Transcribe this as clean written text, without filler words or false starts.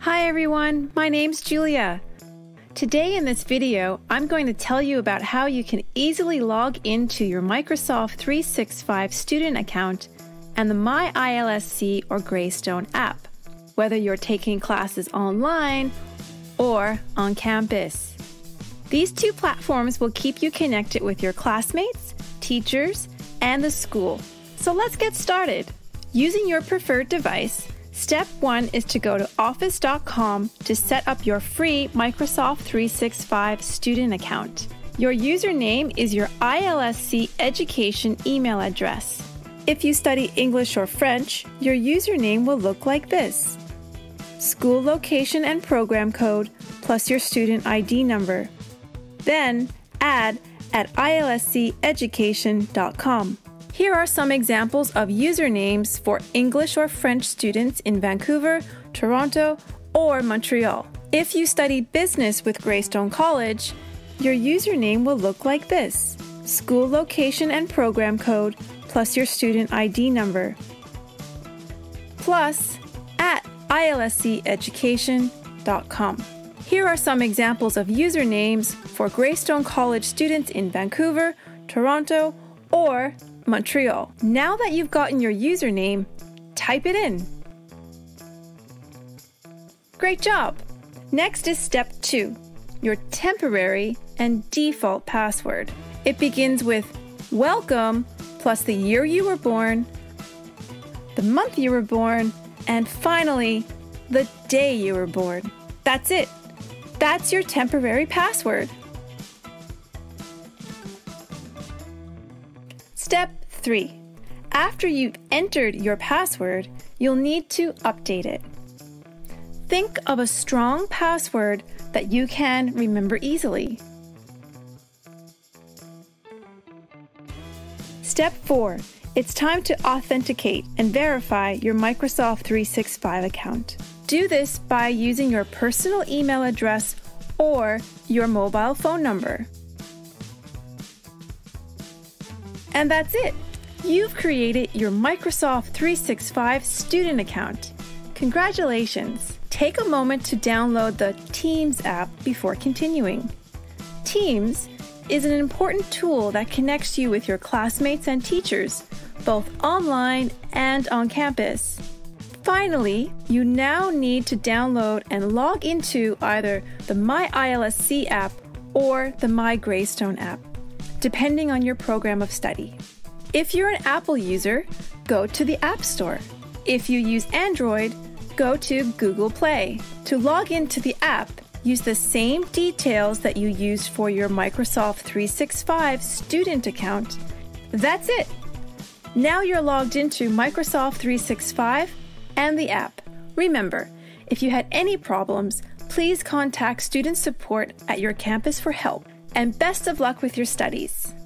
Hi everyone, my name's Julia. Today in this video, I'm going to tell you about how you can easily log into your Microsoft 365 student account and the myILSC or Greystone app, whether you're taking classes online or on campus. These two platforms will keep you connected with your classmates, teachers, and the school. So let's get started. Using your preferred device, Step 1 is to go to Office.com to set up your free Microsoft 365 student account. Your username is your ILSC education email address. If you study English or French, your username will look like this: school location and program code plus your student ID number. Then add at ilsceducation.com. Here are some examples of usernames for English or French students in Vancouver, Toronto, or Montreal. If you study business with Greystone College, your username will look like this: school location and program code plus your student ID number, plus at ilsceducation.com. Here are some examples of usernames for Greystone College students in Vancouver, Toronto, or Montreal. Now that you've gotten your username, type it in. Great job! Next is step 2, your temporary and default password. It begins with welcome plus the year you were born, the month you were born, and finally, the day you were born. That's it. That's your temporary password. Step 3. After you've entered your password, you'll need to update it. Think of a strong password that you can remember easily. Step 4. It's time to authenticate and verify your Microsoft 365 account. Do this by using your personal email address or your mobile phone number. And that's it! You've created your Microsoft 365 student account. Congratulations! Take a moment to download the Teams app before continuing. Teams is an important tool that connects you with your classmates and teachers, both online and on campus. Finally, you now need to download and log into either the myILSC app or the myGreystone app, depending on your program of study. If you're an Apple user, go to the App Store. If you use Android, go to Google Play. To log into the app, use the same details that you used for your Microsoft 365 student account. That's it! Now you're logged into Microsoft 365 and the app. Remember, if you had any problems, please contact student support at your campus for help. And best of luck with your studies.